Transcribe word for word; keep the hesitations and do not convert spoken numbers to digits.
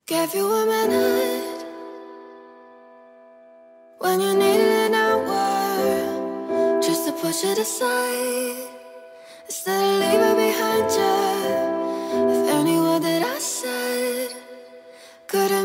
Gave you a minute when you needed an hour, just to push it aside instead of leave it behind you. If any word that I said couldn't